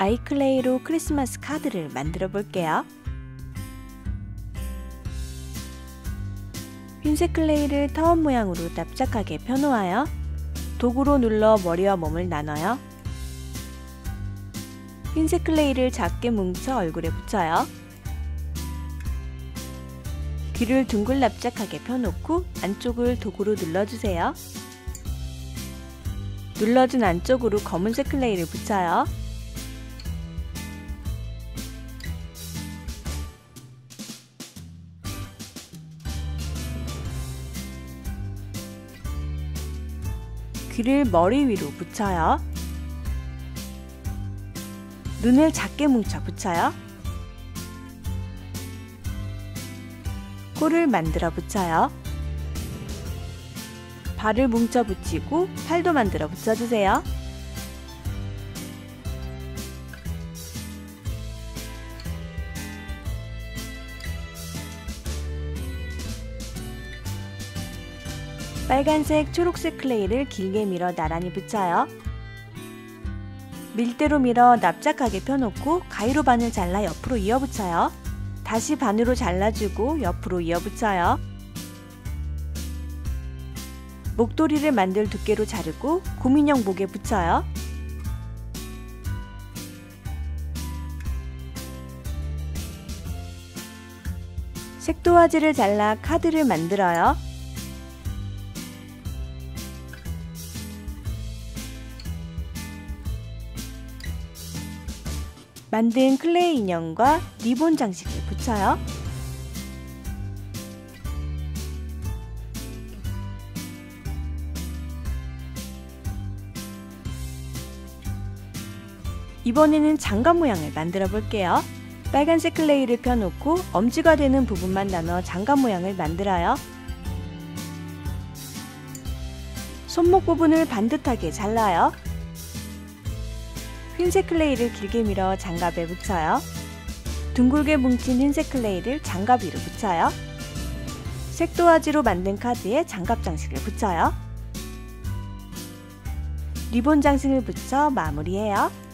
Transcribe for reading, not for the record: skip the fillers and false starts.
아이클레이로 크리스마스 카드를 만들어 볼게요. 흰색 클레이를 타원 모양으로 납작하게 펴놓아요. 도구로 눌러 머리와 몸을 나눠요. 흰색 클레이를 작게 뭉쳐 얼굴에 붙여요. 귀를 둥글 납작하게 펴놓고 안쪽을 도구로 눌러주세요. 눌러준 안쪽으로 검은색 클레이를 붙여요. 귀를 머리 위로 붙여요. 눈을 작게 뭉쳐 붙여요. 코를 만들어 붙여요. 발을 뭉쳐 붙이고 팔도 만들어 붙여주세요. 빨간색, 초록색 클레이를 길게 밀어 나란히 붙여요. 밀대로 밀어 납작하게 펴놓고 가위로 반을 잘라 옆으로 이어 붙여요. 다시 반으로 잘라주고 옆으로 이어 붙여요. 목도리를 만들 두께로 자르고 곰인형 목에 붙여요. 색도화지를 잘라 카드를 만들어요. 만든 클레이 인형과 리본 장식을 붙여요. 이번에는 장갑 모양을 만들어 볼게요. 빨간색 클레이를 펴놓고 엄지가 되는 부분만 나눠 장갑 모양을 만들어요. 손목 부분을 반듯하게 잘라요. 흰색 클레이를 길게 밀어 장갑에 붙여요. 둥글게 뭉친 흰색 클레이를 장갑 위로 붙여요. 색도화지로 만든 카드에 장갑 장식을 붙여요. 리본 장식을 붙여 마무리해요.